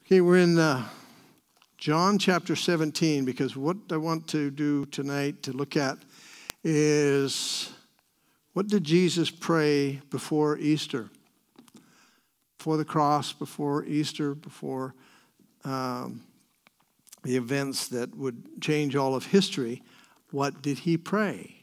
Okay, we're in John chapter 17, because what I want to do tonight to look at is, what did Jesus pray before Easter? Before the cross, before Easter, before the events that would change all of history, what did he pray?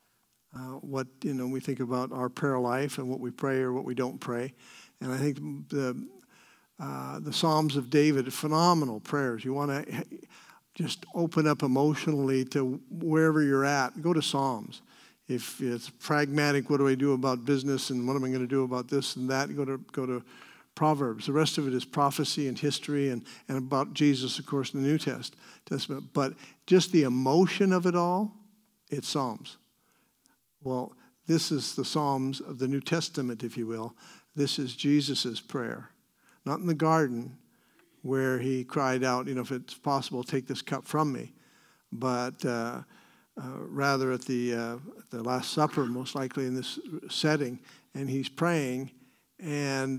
We think about our prayer life and what we pray or what we don't pray. And I think the Psalms of David, phenomenal prayers. You want to just open up emotionally to wherever you're at, go to Psalms. If it's pragmatic, what do I do about business and what am I going to do about this and that, go to Proverbs. The rest of it is prophecy and history and about Jesus, of course, in the New Testament. But just the emotion of it all, it's Psalms. Well, this is the Psalms of the New Testament, if you will. This is Jesus' prayer. Not in the garden where he cried out, if it's possible, take this cup from me. But rather at the Last Supper, most likely in this setting. And he's praying. And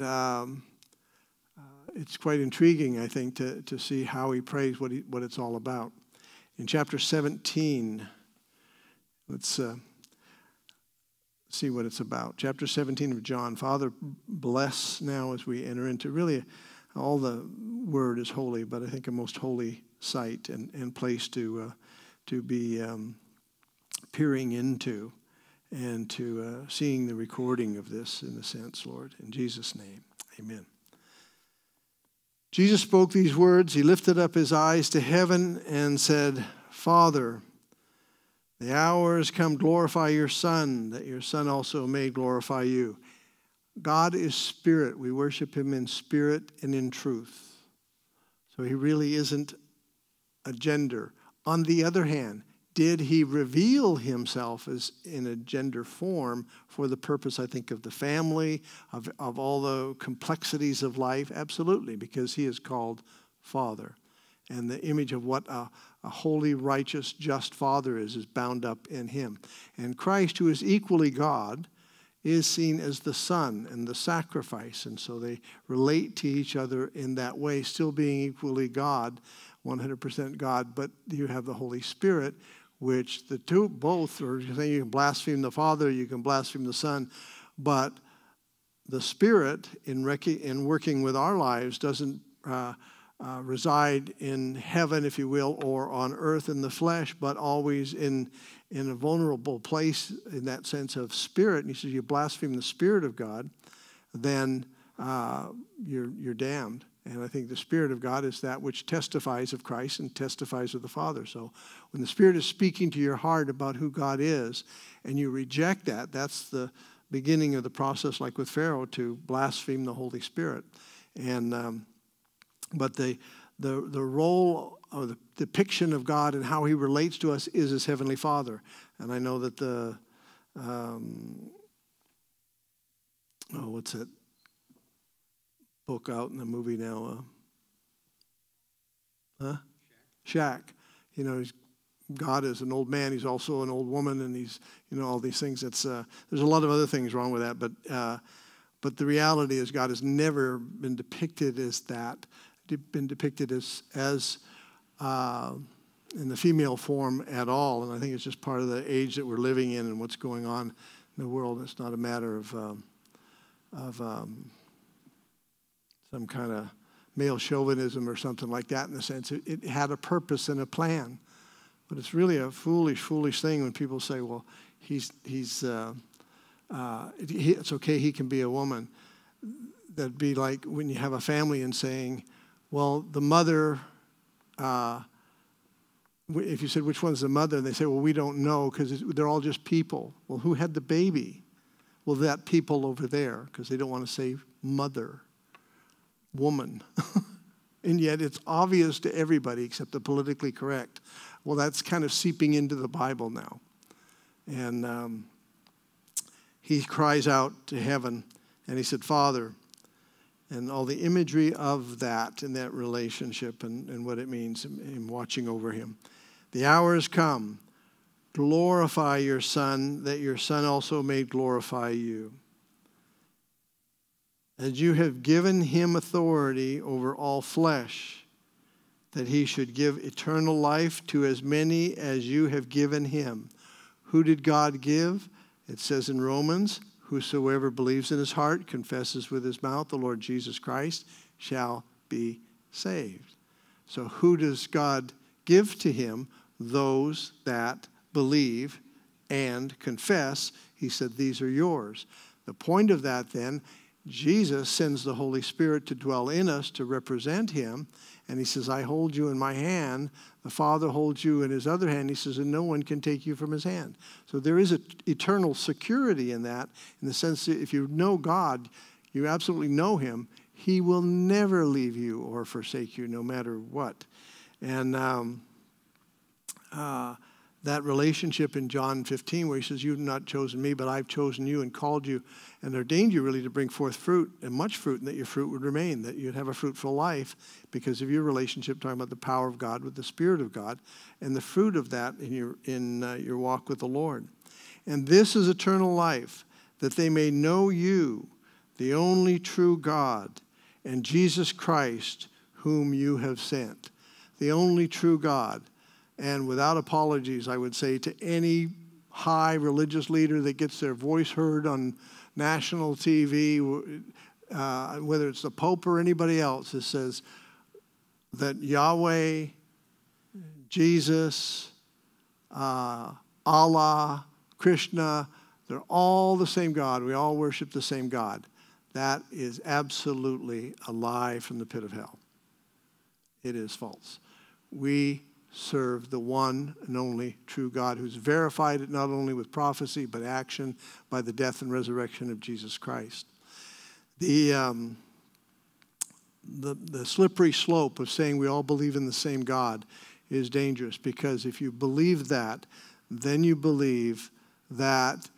it's quite intriguing, I think, to see how he prays, what it's all about. In chapter 17, let's see what it's about. Chapter 17 of John. Father, bless now as we enter into really all the word is holy, but I think a most holy site and place to be peering into and to seeing the recording of this in a sense, Lord. In Jesus' name, amen. Jesus spoke these words. He lifted up his eyes to heaven and said, Father, the hour has come, glorify your Son, that your Son also may glorify you. God is spirit. We worship him in spirit and in truth. So he really isn't a gender. On the other hand, did he reveal himself as in a gender form for the purpose, I think, of the family, of all the complexities of life? Absolutely, because he is called Father. And the image of what a holy, righteous, just Father is bound up in him. And Christ, who is equally God, is seen as the Son and the sacrifice. And so they relate to each other in that way, still being equally God, 100% God. But you have the Holy Spirit, which the two both, or you can blaspheme the Father, you can blaspheme the Son. But the Spirit, in working with our lives, doesn't reside in heaven, if you will, or on earth in the flesh, but always in a vulnerable place in that sense of spirit. And he says, you blaspheme the Spirit of God, then you're damned. And I think the Spirit of God is that which testifies of Christ and testifies of the Father. So when the Spirit is speaking to your heart about who God is, and you reject that, that's the beginning of the process, like with Pharaoh, to blaspheme the Holy Spirit. And but the role or the depiction of God and how he relates to us is as Heavenly Father. And I know that what's that book out in the movie now? Shaq. God is an old man. He's also an old woman, and he's all these things. There's a lot of other things wrong with that, but the reality is God has never been depicted as that. Been depicted as in the female form at all, and I think it's just part of the age that we're living in and what's going on in the world. It's not a matter of some kind of male chauvinism or something like that. In the sense, it had a purpose and a plan, but it's really a foolish thing when people say, "Well, it's okay, he can be a woman." That'd be like when you have a family and saying, well, the mother, if you said, which one's the mother? And they say, well, we don't know because they're all just people. Well, who had the baby? Well, that people over there, because they don't want to say mother, woman. And yet it's obvious to everybody except the politically correct. Well, that's kind of seeping into the Bible now. And he cries out to heaven and he said, Father, and all the imagery of that and that relationship and what it means in watching over him. The hour has come. Glorify your Son, that your Son also may glorify you. as you have given him authority over all flesh, that he should give eternal life to as many as you have given him. Who did God give? It says in Romans, whosoever believes in his heart, confesses with his mouth the Lord Jesus Christ, shall be saved. So who does God give to him? Those that believe and confess. He said, these are yours. The point of that then, Jesus sends the Holy Spirit to dwell in us to represent him. And he says, I hold you in my hand. The Father holds you in his other hand. He says, and no one can take you from his hand. So there is an eternal security in that, in the sense that if you know God, you absolutely know him. He will never leave you or forsake you, no matter what. And that relationship in John 15 where he says, you've not chosen me, but I've chosen you and called you and ordained you really to bring forth fruit, and much fruit, and that your fruit would remain, that you'd have a fruitful life because of your relationship, talking about the power of God with the Spirit of God, and the fruit of that in your walk with the Lord. And this is eternal life, that they may know you, the only true God, and Jesus Christ, whom you have sent. The only true God. And without apologies, I would say to any high religious leader that gets their voice heard on national TV, whether it's the Pope or anybody else, that says that Yahweh, Jesus, Allah, Krishna, they're all the same God. We all worship the same God. That is absolutely a lie from the pit of hell. It is false. We serve the one and only true God, who's verified it not only with prophecy but action by the death and resurrection of Jesus Christ. The slippery slope of saying we all believe in the same God is dangerous, because if you believe that, then you believe that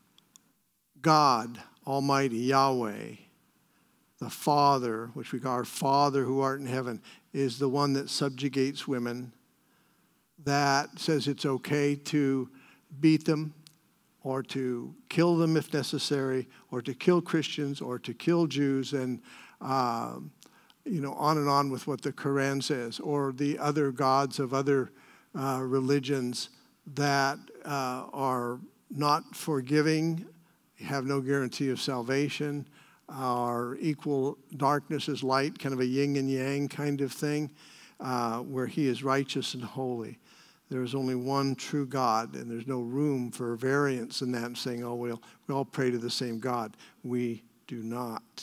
God Almighty, Yahweh, the Father, which we call our Father who art in heaven, is the one that subjugates women, that says it's okay to beat them or to kill them if necessary, or to kill Christians or to kill Jews, and on and on with what the Quran says, or the other gods of other religions that are not forgiving, have no guarantee of salvation, are equal darkness as light, kind of a yin and yang kind of thing, where he is righteous and holy. There is only one true God, and there's no room for variance in that, saying, oh, well, we all pray to the same God. We do not.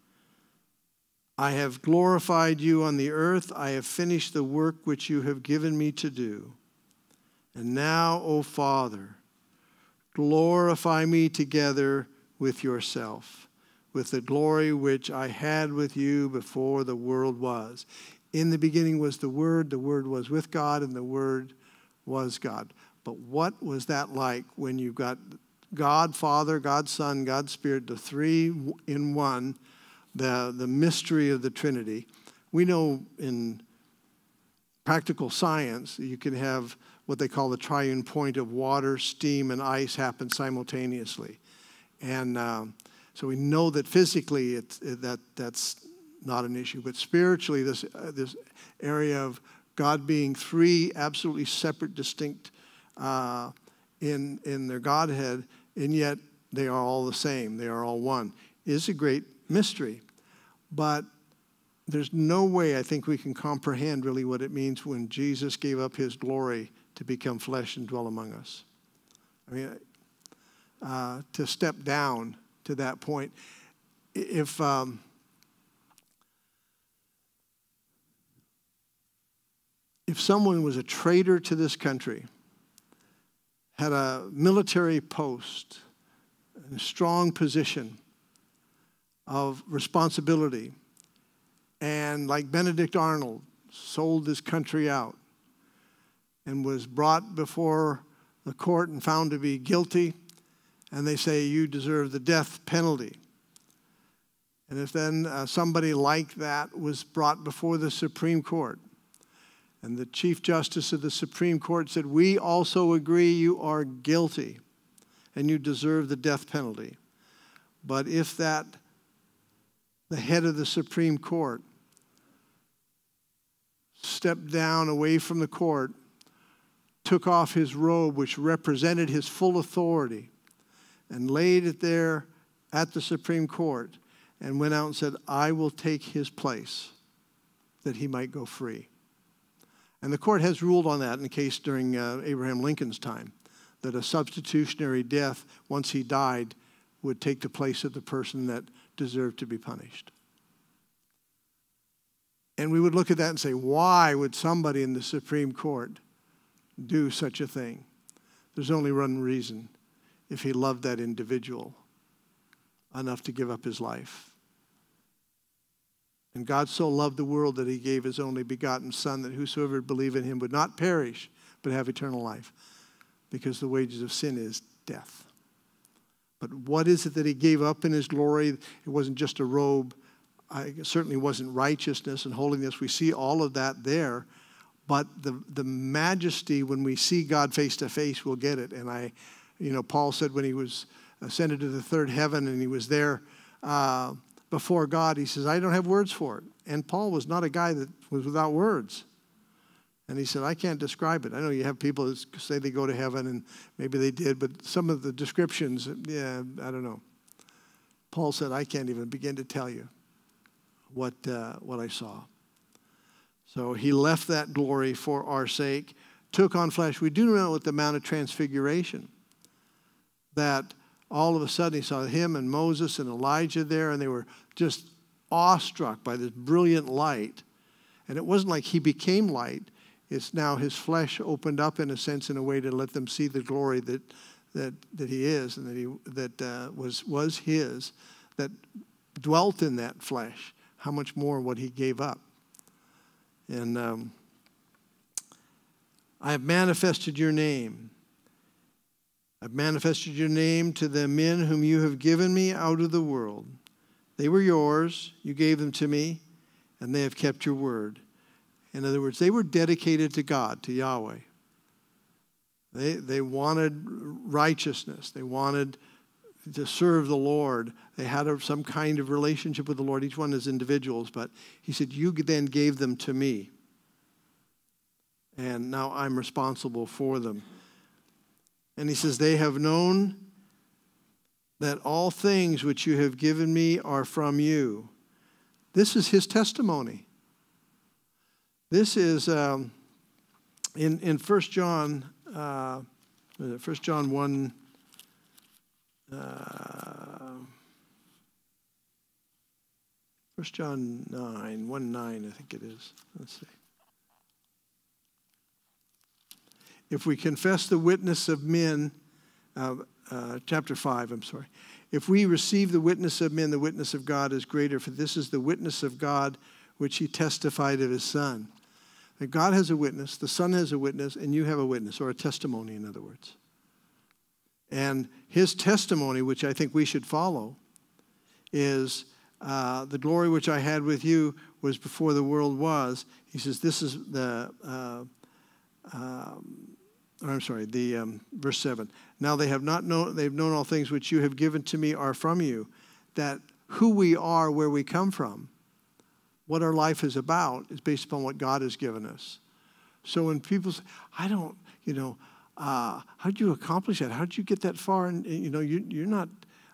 I have glorified you on the earth. I have finished the work which you have given me to do. And now, O Father, glorify me together with yourself, with the glory which I had with you before the world was. In the beginning was the Word was with God, and the Word was God. But what was that like when you've got God Father, God Son, God Spirit, the three in one, the mystery of the Trinity? We know in practical science you can have what they call the triune point of water, steam, and ice happen simultaneously. And so we know that physically that's not an issue. But spiritually, this area of God being three absolutely separate, distinct in their Godhead, and yet they are all the same. They are all one. Is a great mystery. But there's no way I think we can comprehend really what it means when Jesus gave up his glory to become flesh and dwell among us. I mean, to step down to that point. If someone was a traitor to this country, had a military post, a strong position of responsibility, and like Benedict Arnold, sold this country out and was brought before the court and found to be guilty, and they say, you deserve the death penalty. And if then somebody like that was brought before the Supreme Court, and the Chief Justice of the Supreme Court said, we also agree you are guilty and you deserve the death penalty. But if that the head of the Supreme Court, stepped down away from the court, took off his robe, which represented his full authority, and laid it there at the Supreme Court, and went out and said, I will take his place, that he might go free. And the court has ruled on that in the case during Abraham Lincoln's time, that a substitutionary death, once he died, would take the place of the person that deserved to be punished. And we would look at that and say, why would somebody in the Supreme Court do such a thing? There's only one reason: if he loved that individual enough to give up his life. And God so loved the world that he gave his only begotten Son, that whosoever would believe in him would not perish, but have eternal life. Because the wages of sin is death. But what is it that he gave up in his glory? It wasn't just a robe. It certainly wasn't righteousness and holiness. We see all of that there. But the majesty, when we see God face to face, we'll get it. And Paul said when he was ascended to the third heaven and he was there before God, he says, I don't have words for it. And Paul was not a guy that was without words. And he said, I can't describe it. I know you have people that say they go to heaven, and maybe they did, but some of the descriptions, I don't know. Paul said, I can't even begin to tell you what I saw. So he left that glory for our sake, took on flesh. We do know at the Mount of Transfiguration that all of a sudden he saw him and Moses and Elijah there, and they were just awestruck by this brilliant light. And it wasn't like he became light. It's now his flesh opened up in a sense, in a way to let them see the glory that he is, and that was his, that dwelt in that flesh. How much more what he gave up. And I have manifested your name. I've manifested your name to the men whom you have given me out of the world. They were yours. You gave them to me, and they have kept your word. In other words, they were dedicated to God, to Yahweh. They wanted righteousness. They wanted to serve the Lord. They had some kind of relationship with the Lord, each one as individuals. But he said, you then gave them to me. And now I'm responsible for them. And he says, they have known that all things which you have given me are from you. This is his testimony. This is in 1 John, 1 John 1, 1 John 9, 1:9, I think it is. Let's see. If we confess the witness of men, chapter 5, I'm sorry. If we receive the witness of men, the witness of God is greater, for this is the witness of God which he testified of his Son. That God has a witness, the Son has a witness, and you have a witness, or a testimony, in other words. And his testimony, which I think we should follow, is the glory which I had with you was before the world was. He says, this is verse 7. Now they've known all things which you have given to me are from you, that who we are, where we come from, what our life is about, is based upon what God has given us. So when people say, how did you accomplish that? How did you get that far? And you're not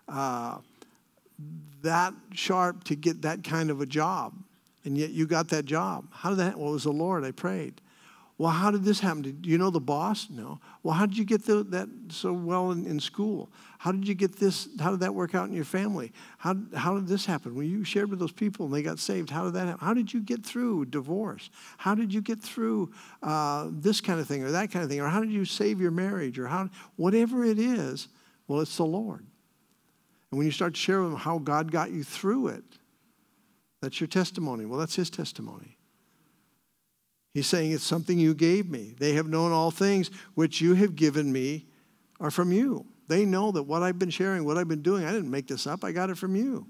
that sharp to get that kind of a job, and yet you got that job. How did that? Well, it was the Lord. I prayed. Well, how did this happen? Do you know the boss? No. Well, how did you get that so well in school? How did you get this? How did that work out in your family? How did this happen? When you shared with those people and they got saved, how did that happen? How did you get through divorce? How did you get through this kind of thing or that kind of thing? Or how did you save your marriage? Or whatever it is, well, it's the Lord. And when you start to share with them how God got you through it, that's your testimony. Well, that's his testimony. He's saying it's something you gave me. They have known all things which you have given me are from you. They know that what I've been sharing, what I've been doing, I didn't make this up. I got it from you.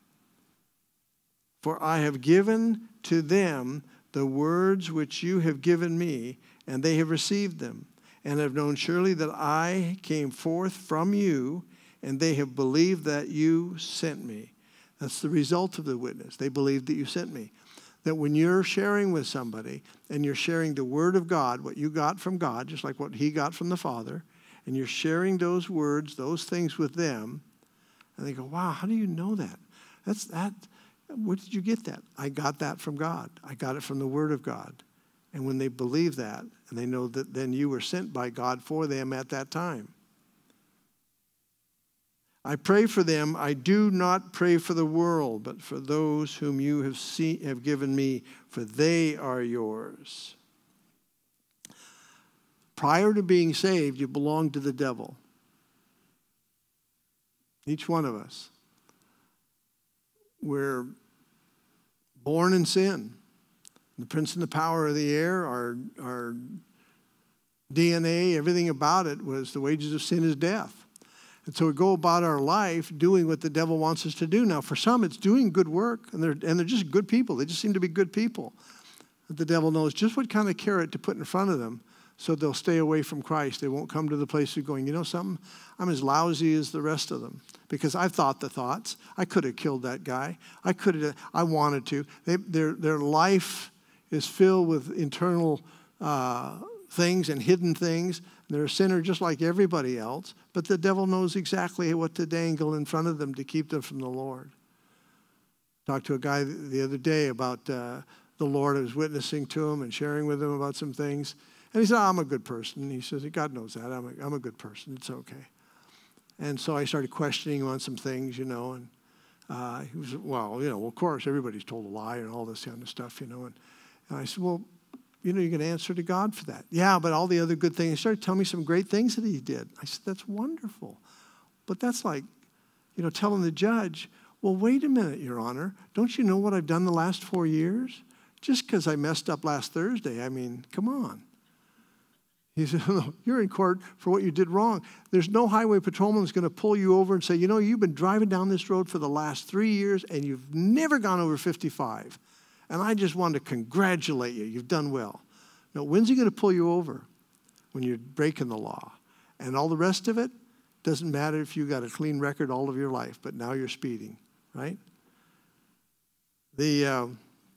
For I have given to them the words which you have given me, and they have received them, and have known surely that I came forth from you, and they have believed that you sent me. That's the result of the witness. They believe that you sent me. That when you're sharing with somebody and you're sharing the word of God, what you got from God, just like what he got from the Father, and you're sharing those words, those things with them, and they go, wow, how do you know that? Where did you get that? I got that from God. I got it from the word of God. And when they believe that, and they know that then you were sent by God for them at that time. I pray for them. I do not pray for the world, but for those whom you have given me, for they are yours. Prior to being saved, you belong to the devil. Each one of us. We're born in sin. The prince and the power of the air, our DNA, everything about it was the wages of sin is death. And so we go about our life doing what the devil wants us to do. Now, for some, it's doing good work, and they're just good people. They just seem to be good people. But the devil knows just what kind of carrot to put in front of them so they'll stay away from Christ. They won't come to the place of going, you know something? I'm as lousy as the rest of them because I've thought the thoughts. I could have killed that guy. I wanted to. Their life is filled with internal things and hidden things. They're a sinner just like everybody else, but the devil knows exactly what to dangle in front of them to keep them from the Lord. Talked to a guy the other day about the Lord. I was witnessing to him and sharing with him about some things. And he said, I'm a good person. He says, God knows that. I'm a good person. It's okay. And so I started questioning him on some things, and he was, well, of course, everybody's told a lie and all this kind of stuff, And I said, well, you're going to answer to God for that. Yeah, but all the other good things. He started telling me some great things that he did. I said, that's wonderful. But that's like, telling the judge, well, wait a minute, Your Honor. Don't you know what I've done the last 4 years? Just because I messed up last Thursday, come on. He said, no, you're in court for what you did wrong. There's no highway patrolman that's going to pull you over and say, you've been driving down this road for the last 3 years and you've never gone over 55. And I just wanted to congratulate you. You've done well. Now, when's he going to pull you over? When you're breaking the law. And all the rest of it doesn't matter if you got a clean record all of your life, but now you're speeding, right? The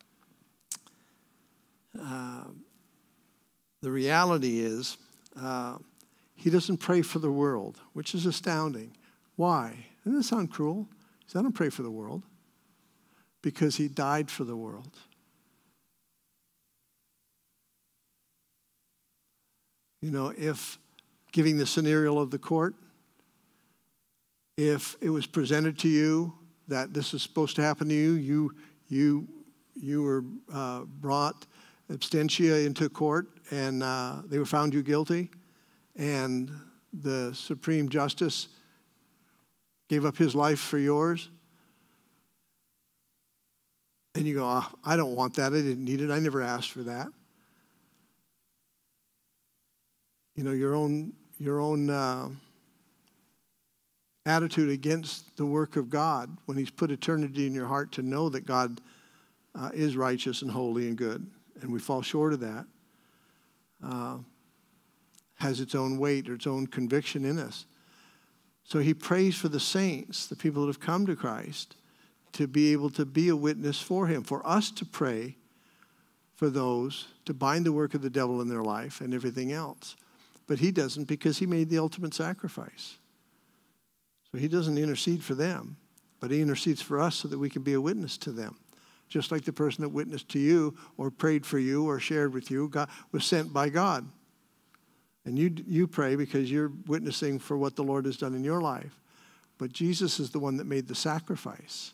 reality is he doesn't pray for the world, which is astounding. Why? Doesn't that sound cruel? He said, I don't pray for the world. Because he died for the world. If giving the scenario of the court, if it was presented to you that this is supposed to happen to you, you were brought absentia into court and they were found you guilty, and the Supreme Justice gave up his life for yours, and you go, I don't want that. I didn't need it. I never asked for that. Your own attitude against the work of God when he's put eternity in your heart to know that God is righteous and holy and good, and we fall short of that, has its own weight or its own conviction in us. So he prays for the saints, the people that have come to Christ, to be able to be a witness for him, for us to pray for those, to bind the work of the devil in their life and everything else. But he doesn't, because he made the ultimate sacrifice. So he doesn't intercede for them, but he intercedes for us so that we can be a witness to them. Just like the person that witnessed to you or prayed for you or shared with you was sent by God. And you pray because you're witnessing for what the Lord has done in your life. But Jesus is the one that made the sacrifice.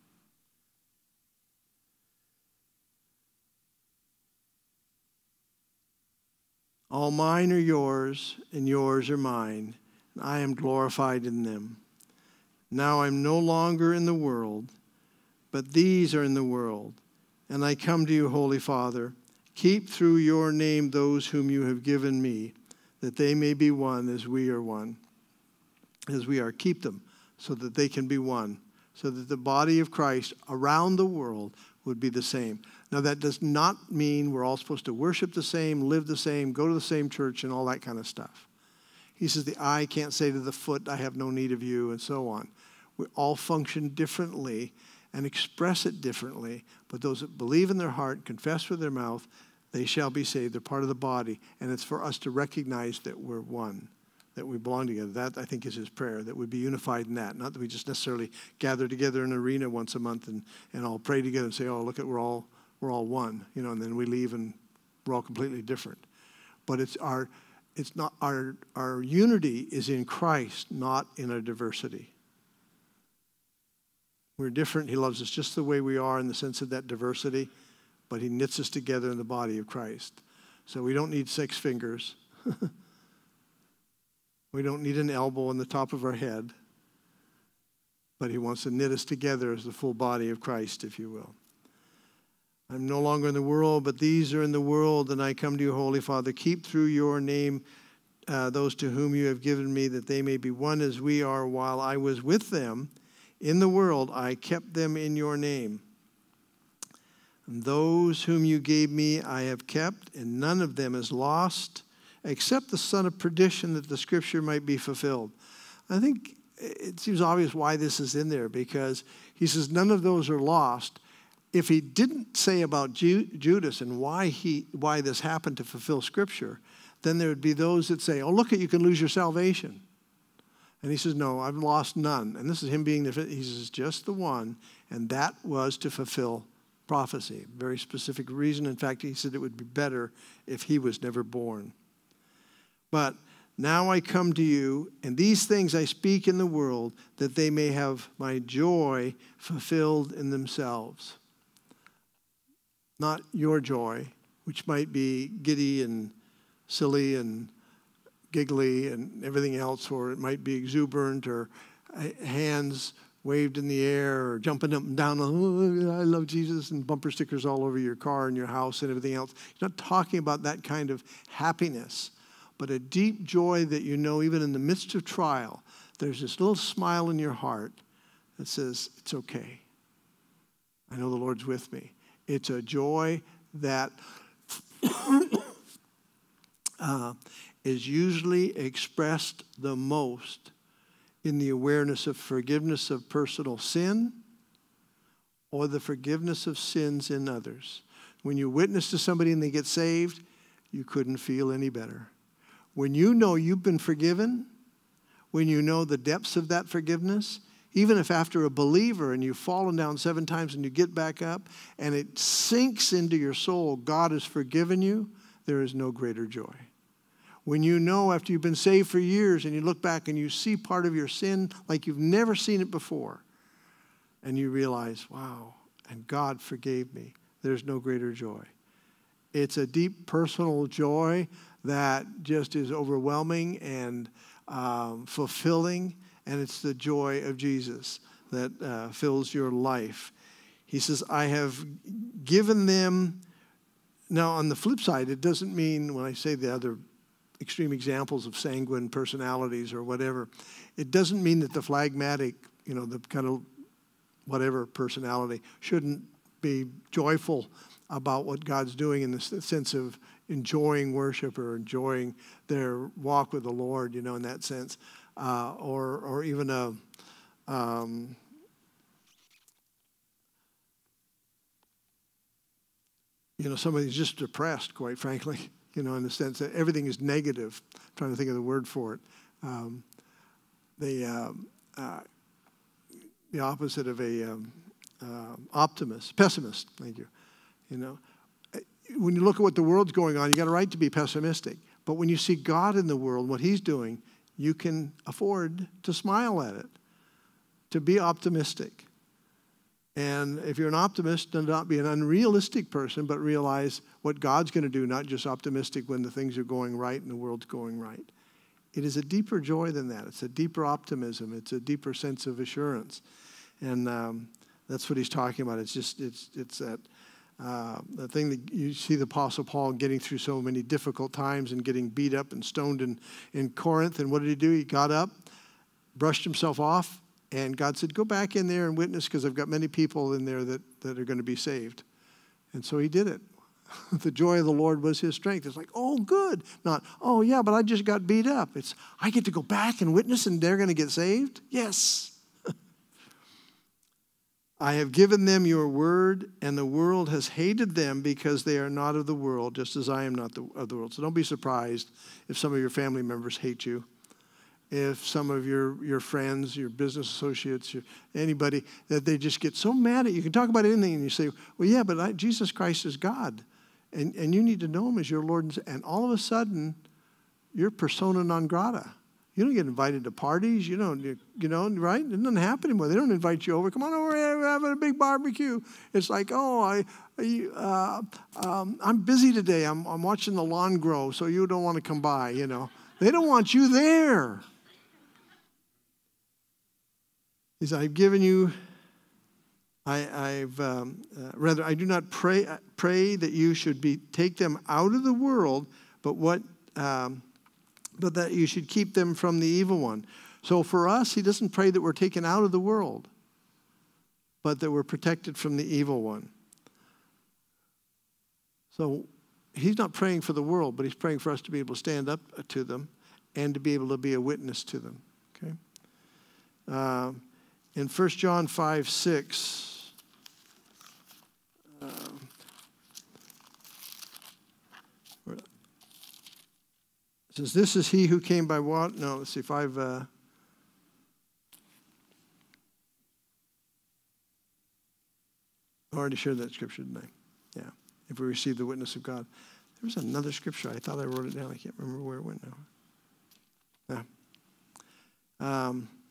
All mine are yours, and yours are mine, and I am glorified in them. Now I'm no longer in the world, but these are in the world. And I come to you, Holy Father. Keep through your name those whom you have given me, that they may be one as we are one. As we are, keep them so that they can be one, so that the body of Christ around the world would be the same. Now, that does not mean we're all supposed to worship the same, live the same, go to the same church, and all that kind of stuff. He says the eye can't say to the foot, I have no need of you, and so on. We all function differently, and express it differently. But those that believe in their heart, confess with their mouth, they shall be saved. They're part of the body. And it's for us to recognize that we're one, that we belong together. That, I think, is his prayer, that we be unified in that. Not that we just necessarily gather together in an arena once a month and all pray together and say, oh, look, we're all one, and then we leave and we're all completely different. But our unity is in Christ, not in our diversity. We're different. He loves us just the way we are in the sense of that diversity, but he knits us together in the body of Christ. So we don't need 6 fingers. We don't need an elbow on the top of our head, but he wants to knit us together as the full body of Christ, if you will. I'm no longer in the world, but these are in the world, and I come to you, Holy Father. Keep through your name those to whom you have given me, that they may be one as we are. While I was with them in the world, I kept them in your name. And those whom you gave me I have kept, and none of them is lost, except the son of perdition, that the scripture might be fulfilled. I think it seems obvious why this is in there, because he says none of those are lost. If he didn't say about Judas and why this happened to fulfill scripture, then there would be those that say, oh, look, you can lose your salvation. And he says, no, I've lost none. And this is him being he says, just the one, and that was to fulfill prophecy. Very specific reason. In fact, he said it would be better if he was never born. But now I come to you, and these things I speak in the world, that they may have my joy fulfilled in themselves. Not your joy, which might be giddy and silly and giggly and everything else, or it might be exuberant, or hands waved in the air, or jumping up and down, oh, I love Jesus, and bumper stickers all over your car and your house and everything else. He's not talking about that kind of happiness, but a deep joy that even in the midst of trial, there's this little smile in your heart that says, it's okay. I know the Lord's with me. It's a joy that is usually expressed the most in the awareness of forgiveness of personal sin or the forgiveness of sins in others. When you witness to somebody and they get saved, you couldn't feel any better. When you know you've been forgiven, when you know the depths of that forgiveness, even if after a believer and you've fallen down 7 times and you get back up and it sinks into your soul, God has forgiven you, there is no greater joy. When you know after you've been saved for years and you look back and you see part of your sin like you've never seen it before, and you realize, wow, and God forgave me, there's no greater joy. It's a deep personal joy that just is overwhelming and fulfilling, and it's the joy of Jesus that fills your life. He says, I have given them. Now, on the flip side, it doesn't mean, when I say the other extreme examples of sanguine personalities or whatever, it doesn't mean that the phlegmatic, the kind of whatever personality shouldn't be joyful about what God's doing in the sense of enjoying worship or enjoying their walk with the Lord, in that sense. Or even somebody's just depressed, quite frankly, in the sense that everything is negative. I'm trying to think of the word for it. The opposite of a pessimist. Thank you. When you look at what the world's going on, you got a right to be pessimistic. But when you see God in the world, what he's doing, you can afford to smile at it, to be optimistic. And if you're an optimist, do not be an unrealistic person, but realize what God's going to do, not just optimistic when the things are going right and the world's going right. It is a deeper joy than that. It's a deeper optimism. It's a deeper sense of assurance. And that's what he's talking about. It's that the thing that you see the Apostle Paul getting through so many difficult times and getting beat up and stoned in Corinth. And what did he do? He got up, brushed himself off, and God said, go back in there and witness, because I've got many people in there that are going to be saved. And so he did it. The joy of the Lord was his strength. It's like, oh, good. Not, oh, yeah, but I just got beat up. It's, I get to go back and witness and they're going to get saved? Yes. I have given them your word, and the world has hated them because they are not of the world, just as I am not of the world. So don't be surprised if some of your family members hate you, if some of your friends, your business associates, anybody, that they just get so mad at you. You can talk about anything, and you say, well, yeah, but Jesus Christ is God, and you need to know him as your Lord. And all of a sudden, you're persona non grata. You don't get invited to parties. You don't, right? It doesn't happen anymore. They don't invite you over. Come on over, we're having a big barbecue. It's like, oh, I'm busy today. I'm watching the lawn grow, so you don't want to come by, They don't want you there. He said, I've given you, I do not pray that you should take them out of the world, but that you should keep them from the evil one. So for us, he doesn't pray that we're taken out of the world, but that we're protected from the evil one. So he's not praying for the world, but he's praying for us to be able to stand up to them and to be able to be a witness to them. Okay. In 1 John 5:6, it says, this is he who came by water. No, let's see, 5. I already shared that scripture, didn't I? Yeah. If we receive the witness of God. There was another scripture. I thought I wrote it down. I can't remember where it went now. Yeah.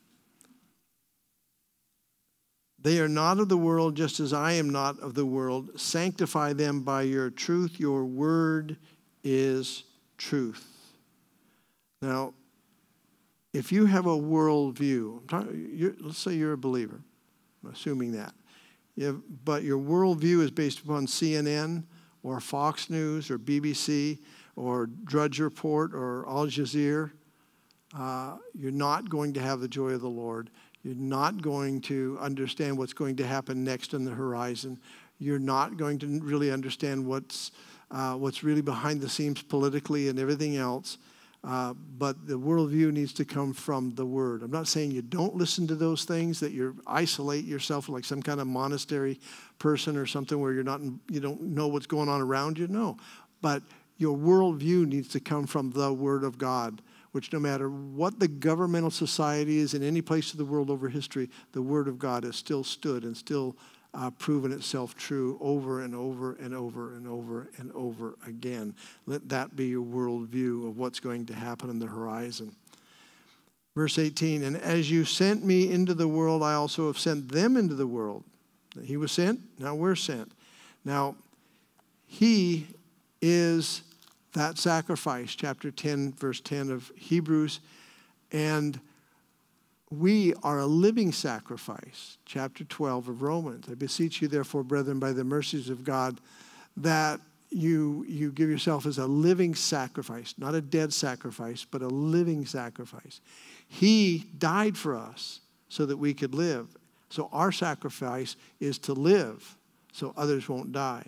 They are not of the world, just as I am not of the world. Sanctify them by your truth. Your word is truth. Now, if you have a worldview, let's say you're a believer, I'm assuming that, but your worldview is based upon CNN or Fox News or BBC or Drudge Report or Al Jazeera, you're not going to have the joy of the Lord. You're not going to understand what's going to happen next on the horizon. You're not going to really understand what's really behind the scenes politically and everything else. But the worldview needs to come from the Word. I'm not saying you don't listen to those things, that you isolate yourself like some kind of monastery person or something where you don't know what's going on around you. No. But your worldview needs to come from the Word of God, which no matter what the governmental society is in any place of the world over history, the Word of God has still stood and still proven itself true over and over and over and over and over again. Let that be your worldview of what's going to happen on the horizon. Verse 18, and as you sent me into the world, I also have sent them into the world. He was sent, now we're sent. Now, he is that sacrifice, chapter 10, verse 10 of Hebrews, and we are a living sacrifice, chapter 12 of Romans. I beseech you, therefore, brethren, by the mercies of God, that you give yourself as a living sacrifice, not a dead sacrifice, but a living sacrifice. He died for us so that we could live. So our sacrifice is to live so others won't die.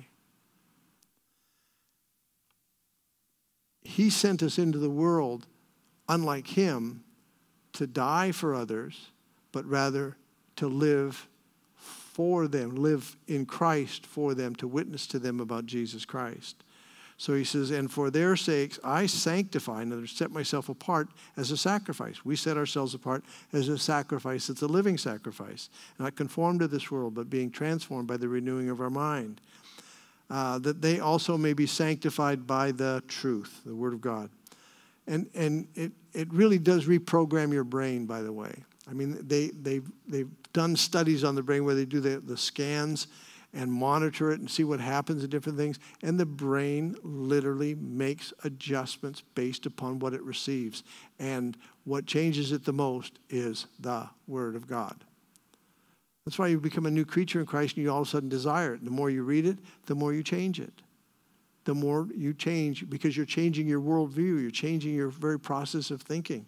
He sent us into the world, unlike him, to die for others, but rather to live for them, live in Christ for them, to witness to them about Jesus Christ. So he says, and for their sakes I sanctify, in other words, set myself apart as a sacrifice. We set ourselves apart as a sacrifice. It's a living sacrifice, not conformed to this world, but being transformed by the renewing of our mind, that they also may be sanctified by the truth, the Word of God. And it really does reprogram your brain, by the way. I mean, they've done studies on the brain where they do the scans and monitor it and see what happens and different things. And the brain literally makes adjustments based upon what it receives. And what changes it the most is the Word of God. That's why you become a new creature in Christ and you all of a sudden desire it. The more you read it, the more you change it. The more you change, because you're changing your worldview. You're changing your very process of thinking.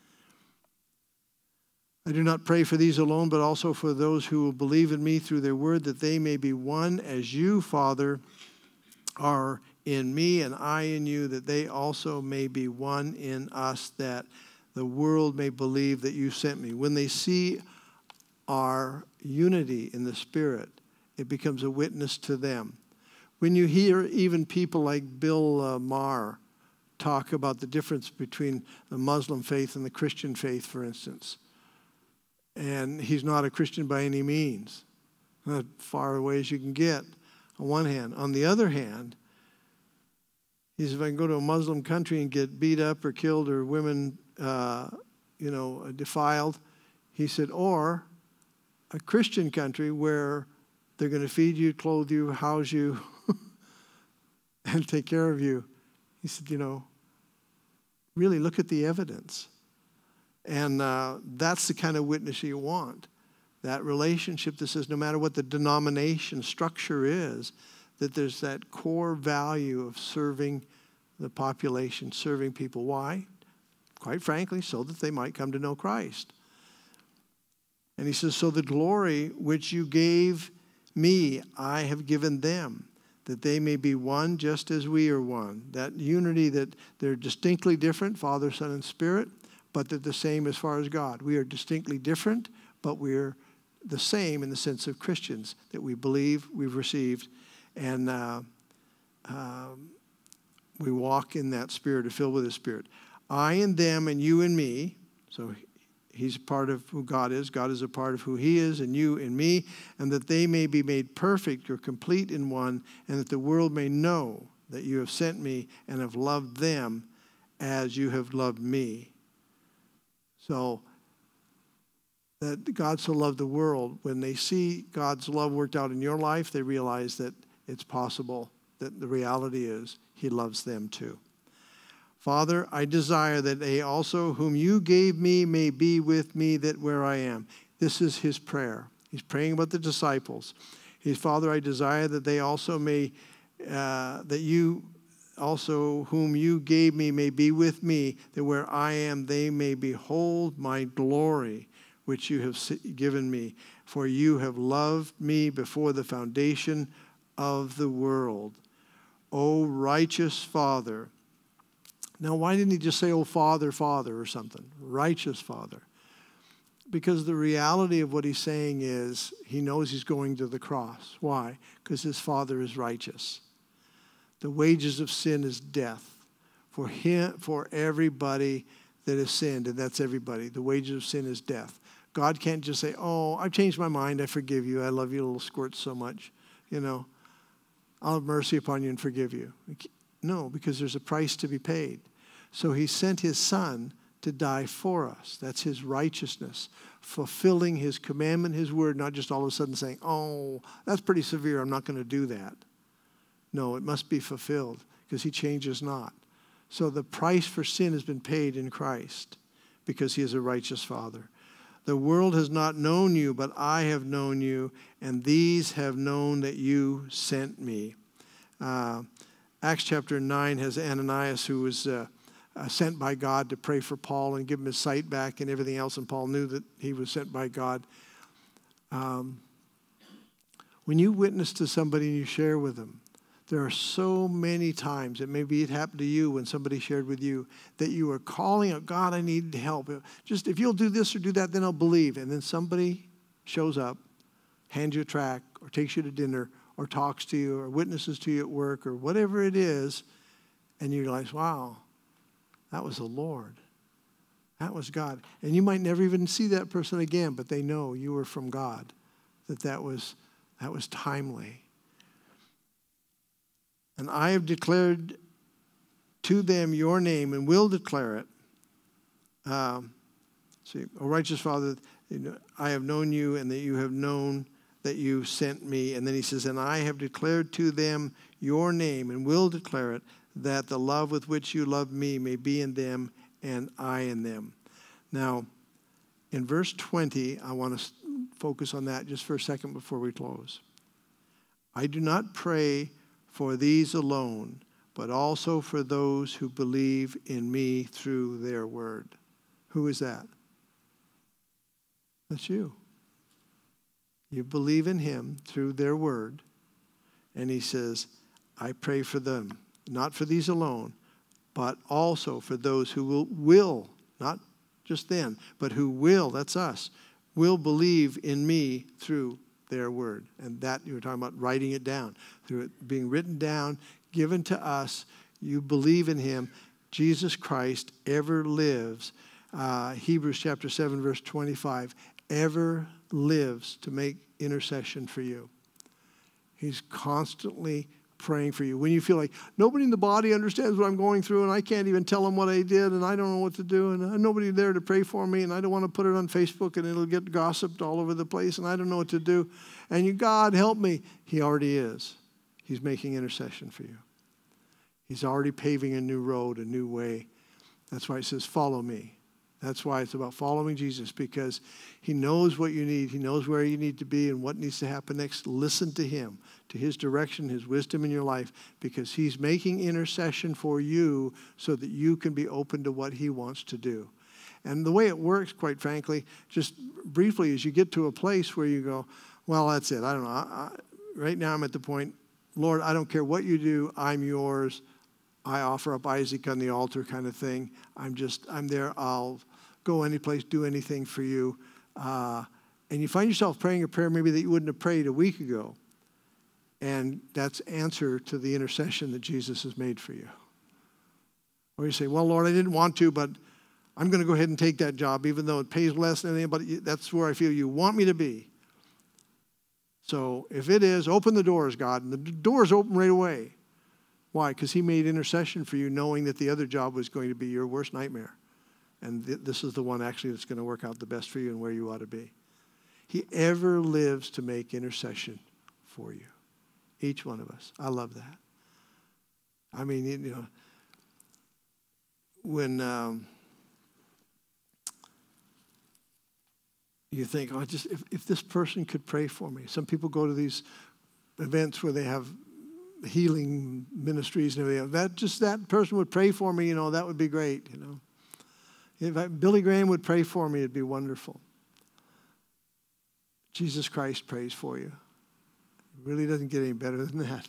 I do not pray for these alone, but also for those who will believe in me through their word, that they may be one as you, Father, are in me and I in you, that they also may be one in us, that the world may believe that you sent me. When they see unity in the Spirit, it becomes a witness to them. When you hear even people like Bill Maher talk about the difference between the Muslim faith and the Christian faith, for instance, and he's not a Christian by any means, as far away as you can get, on one hand. On the other hand, he says, if I can go to a Muslim country and get beat up or killed or women, defiled, he said, or a Christian country where they're going to feed you, clothe you, house you, and take care of you. He said, really look at the evidence. And that's the kind of witness you want. That relationship that says no matter what the denomination structure is, that there's that core value of serving the population, serving people. Why? Quite frankly, so that they might come to know Christ. And he says, so the glory which you gave me, I have given them, that they may be one just as we are one. That unity, that they're distinctly different, Father, Son, and Spirit, but they're the same as far as God. We are distinctly different, but we're the same in the sense of Christians, that we believe, we've received, and we walk in that Spirit, are filled with His Spirit. I and them and you and me, so He's a part of who God is a part of who He is, and you and me, and that they may be made perfect or complete in one, and that the world may know that you have sent me and have loved them as you have loved me. So that God so loved the world, when they see God's love worked out in your life, they realize that it's possible, that the reality is He loves them too. Father, I desire that they also whom you gave me may be with me, that where I am. This is his prayer. He's praying about the disciples. Father, I desire that they also may, that you also whom you gave me may be with me, that where I am they may behold my glory, which you have given me. For you have loved me before the foundation of the world. O righteous Father. Now, why didn't he just say, oh, Father, Father, or something? Righteous Father. Because the reality of what he's saying is he knows he's going to the cross. Why? Because his Father is righteous. The wages of sin is death. For him, for everybody that has sinned, and that's everybody, the wages of sin is death. God can't just say, oh, I've changed my mind, I forgive you, I love you little squirts so much, I'll have mercy upon you and forgive you. No, because there's a price to be paid. So he sent his Son to die for us. That's his righteousness, fulfilling his commandment, his word, not just all of a sudden saying, oh, that's pretty severe, I'm not going to do that. No, it must be fulfilled because he changes not. So the price for sin has been paid in Christ because he is a righteous Father. The world has not known you, but I have known you, and these have known that you sent me. Acts chapter 9 has Ananias, who was sent by God to pray for Paul and give him his sight back and everything else, and Paul knew that he was sent by God. When you witness to somebody and you share with them, there are so many times, and maybe it happened to you when somebody shared with you, that you are calling out, God, I need help. Just if you'll do this or do that, then I'll believe. And then somebody shows up, hands you a tract, or takes you to dinner, or talks to you, or witnesses to you at work, or whatever it is, and you realize, wow, that was the Lord. That was God. And you might never even see that person again, but they know you were from God, that was timely. And I have declared to them your name and will declare it. O righteous Father, I have known you and that you have known that you sent me. And then he says, and I have declared to them your name and will declare it, that the love with which you love me may be in them and I in them. Now, in verse 20, I want to focus on that just for a second before we close. I do not pray for these alone, but also for those who believe in me through their word. Who is that? That's you. You believe in him through their word. And he says, I pray for them, not for these alone, but also for those who will not just then, but who will, that's us, will believe in me through their word. And that, you were talking about writing it down. Through it being written down, given to us, you believe in him. Jesus Christ ever lives. Hebrews chapter 7, verse 25, ever lives to make intercession for you. He's constantly praying for you. When you feel like nobody in the body understands what I'm going through and I can't even tell them what I did and I don't know what to do and nobody there to pray for me and I don't want to put it on Facebook and it'll get gossiped all over the place and I don't know what to do. And you, God, help me. He already is. He's making intercession for you. He's already paving a new road, a new way. That's why it says, follow me. That's why it's about following Jesus, because he knows what you need. He knows where you need to be and what needs to happen next. Listen to him, to his direction, his wisdom in your life, because he's making intercession for you so that you can be open to what he wants to do. And the way it works, quite frankly, just briefly, is you get to a place where you go, well, that's it. I don't know. Right now I'm at the point, Lord, I don't care what you do. I'm yours. I offer up Isaac on the altar kind of thing. I'm there. I'll go any place, do anything for you. And you find yourself praying a prayer maybe that you wouldn't have prayed a week ago. And that's answer to the intercession that Jesus has made for you. Or you say, well, Lord, I didn't want to, but I'm going to go ahead and take that job, even though it pays less than anybody. That's where I feel you want me to be. So if it is, open the doors, God. And the doors open right away. Why? Because he made intercession for you knowing that the other job was going to be your worst nightmare. And this is the one actually that's going to work out the best for you and where you ought to be. He ever lives to make intercession for you. Each one of us. I love that. I mean, you know, when you think, oh, just if this person could pray for me. Some people go to these events where they have healing ministries and everything. That person would pray for me, you know, that would be great, you know. If Billy Graham would pray for me, it'd be wonderful. Jesus Christ prays for you. It really doesn't get any better than that.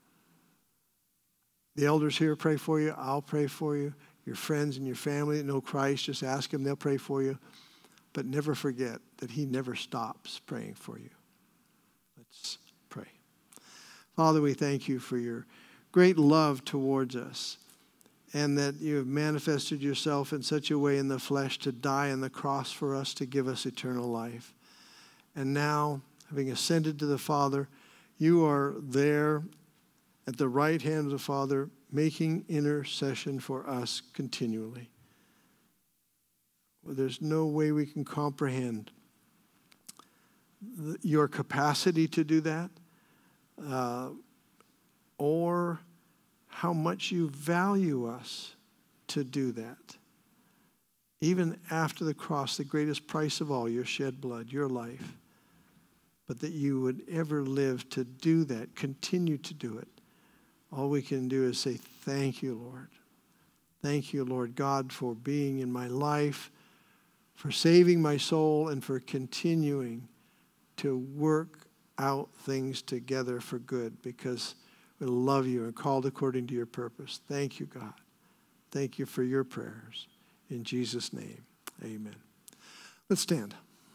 The elders here pray for you. I'll pray for you. Your friends and your family that know Christ, just ask him. They'll pray for you. But never forget that he never stops praying for you. Let's pray. Father, we thank you for your great love towards us, and that you have manifested yourself in such a way in the flesh to die on the cross for us to give us eternal life. And now, having ascended to the Father, you are there at the right hand of the Father, making intercession for us continually. Well, there's no way we can comprehend your capacity to do that, or how much you value us to do that. Even after the cross, the greatest price of all, your shed blood, your life. But that you would ever live to do that, continue to do it. All we can do is say, thank you, Lord. Thank you, Lord God, for being in my life, for saving my soul, and for continuing to work out things together for good, because we love you and called according to your purpose. Thank you, God. Thank you for your prayers. In Jesus' name, amen. Let's stand.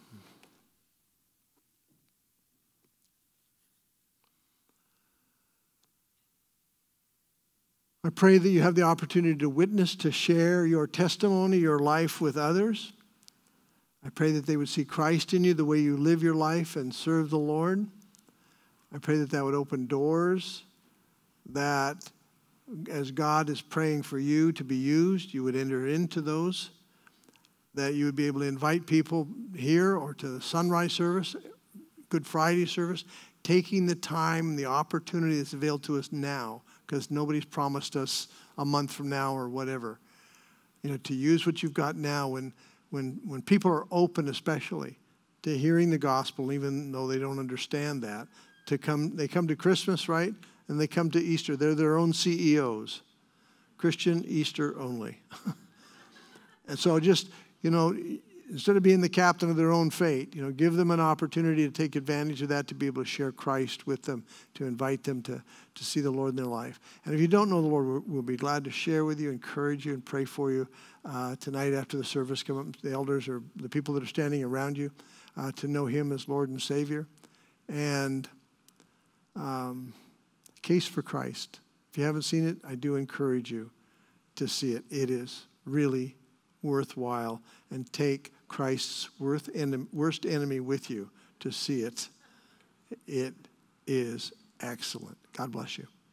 I pray that you have the opportunity to witness, to share your testimony, your life with others. I pray that they would see Christ in you, the way you live your life and serve the Lord. I pray that that would open doors, that as God is praying for you to be used, you would enter into those, that you would be able to invite people here or to the sunrise service, Good Friday service, taking the time, the opportunity that's available to us now, because nobody's promised us a month from now or whatever. You know, to use what you've got now when people are open, especially to hearing the gospel, even though they don't understand that, they come to Christmas, right? And they come to Easter. They're their own CEOs. Christian Easter only. And so just, you know, instead of being the captain of their own fate, you know, give them an opportunity to take advantage of that, to be able to share Christ with them, to invite them to see the Lord in their life. And if you don't know the Lord, we'll be glad to share with you, encourage you, and pray for you tonight after the service. Come up to the elders or the people that are standing around you. to know him as Lord and Savior. And Case for Christ. If you haven't seen it, I do encourage you to see it. It is really worthwhile. And take Christ's worst enemy with you to see it. It is excellent. God bless you.